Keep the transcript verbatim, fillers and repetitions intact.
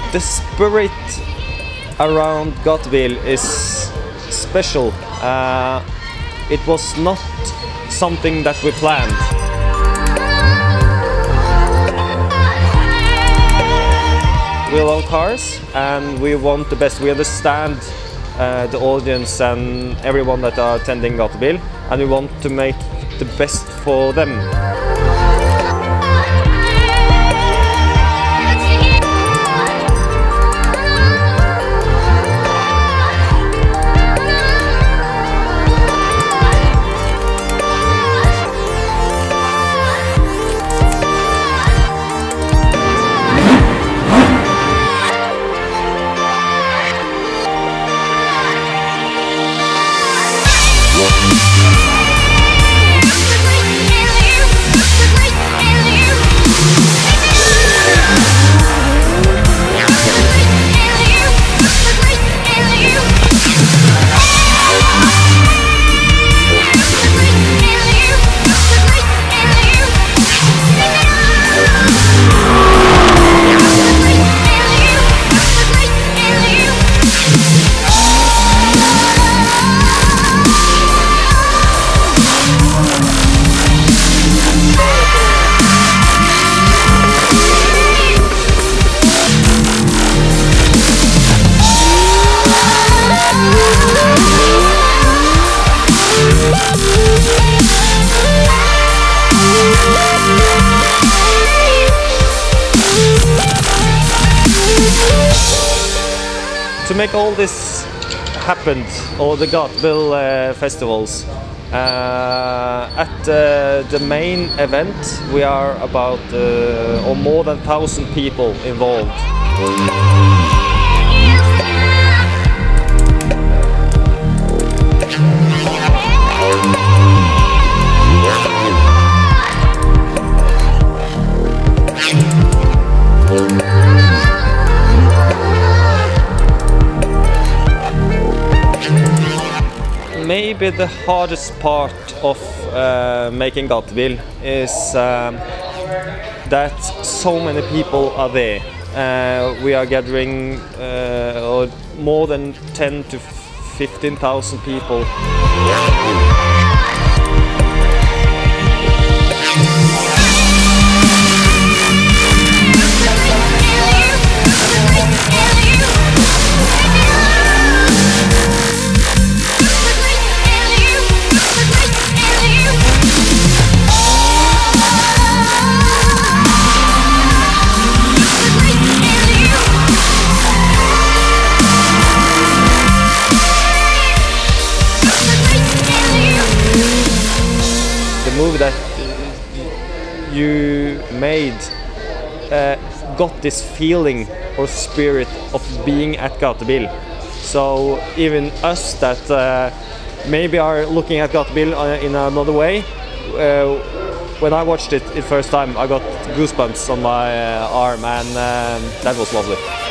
The spirit around Gatebil is special. Uh, it was not something that we planned. We love cars and we want the best. We understand uh, the audience and everyone that are attending Gatebil, and we want to make the best for them. To make all this happen, all the Gatebil uh, festivals, uh, at uh, the main event we are about uh, or more than one thousand people involved. Maybe the hardest part of uh, making Gatebil is um, that so many people are there. Uh, we are gathering uh, more than ten to fifteen thousand people. The move that you made uh, got this feeling or spirit of being at Gatebil. So even us that uh, maybe are looking at Gatebil uh, in another way, uh, when I watched it the first time I got goosebumps on my uh, arm, and um, that was lovely.